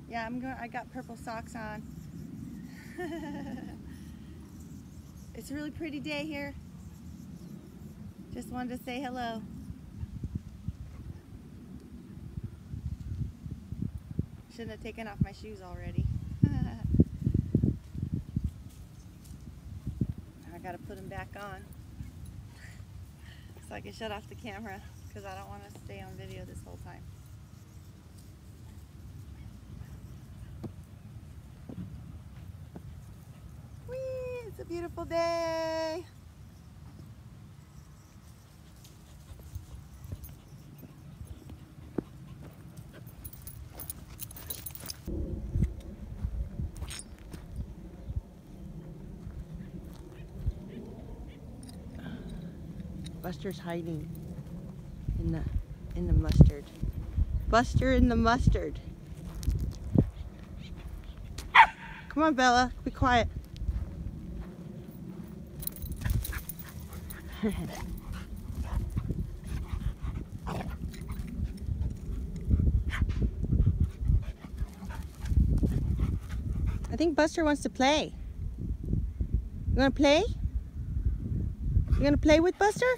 Yeah, I got purple socks on. It's a really pretty day here. Just wanted to say hello. Shouldn't have taken off my shoes already. I gotta put them back on so I can shut off the camera because I don't want to stay on video this whole time. Whee! It's a beautiful day. Buster's hiding in the mustard. Buster in the mustard. Come on, Bella, be quiet. I think Buster wants to play. You wanna play? You gonna play with Buster?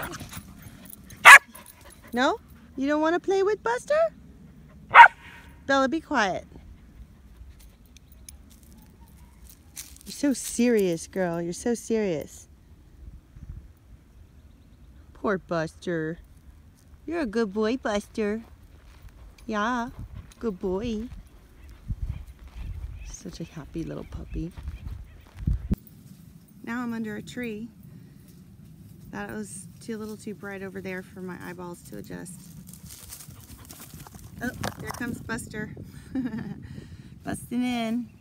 No? You don't want to play with Buster? Bella, be quiet. You're so serious, girl. You're so serious. Poor Buster. You're a good boy, Buster. Yeah, good boy. Such a happy little puppy. Now I'm under a tree. Thought it was a little too bright over there for my eyeballs to adjust. Oh, there comes Buster. Busting in.